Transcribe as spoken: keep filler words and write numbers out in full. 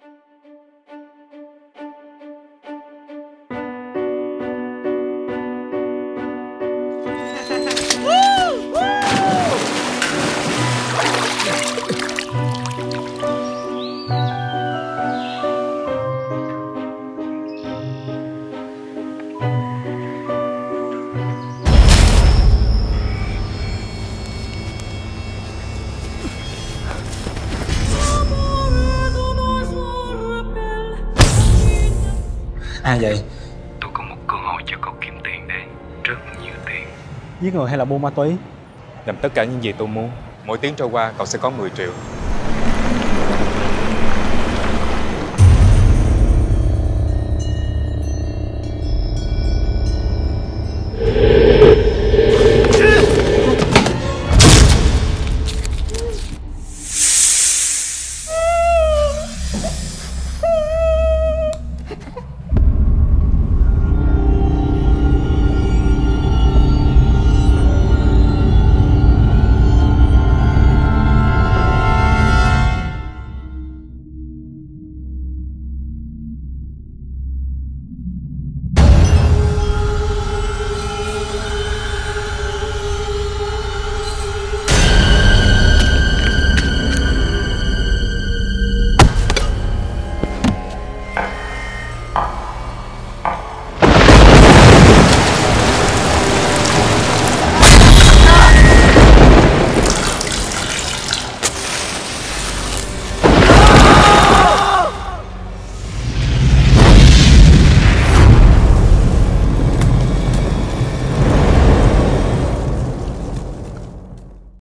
Ai vậy? Tôi có một cơ hội cho cậu kiếm tiền đây. Rất nhiều tiền. Giết người hay là buôn ma túy? Làm tất cả những gì tôi muốn. Mỗi tiếng trôi qua cậu sẽ có mười triệu.